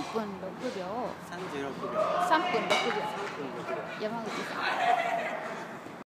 分6秒。 36秒。 3分6秒。 3分6秒。 山口さん。